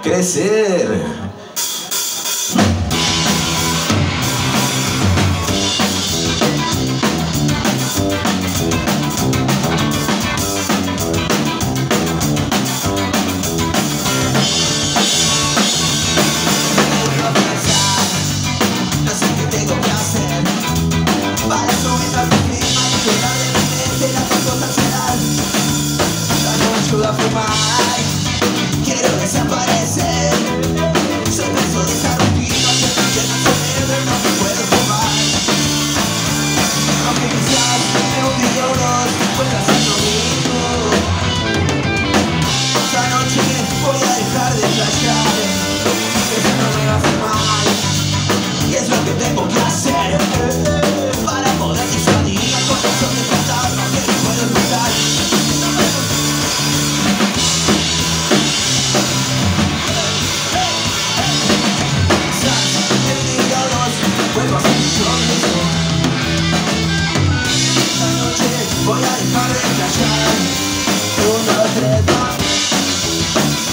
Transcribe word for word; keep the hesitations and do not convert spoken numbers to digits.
crecer. A fumar, quiero desaparecer. Soy preso de esa rutina que me llena el cerebro y no me puedo fumar. Aunque quizás me un día o dos pueda hacer lo mismo. Esta noche voy a dejar de flashear, que eso no me va a hacer mal. Y es lo que tengo que hacer para poder disuadir al corazón de fantasma que no puedo escuchar. Vuelvo a ser yo mismo. Esta noche voy a dejar de flashear. Uno, tres, dos.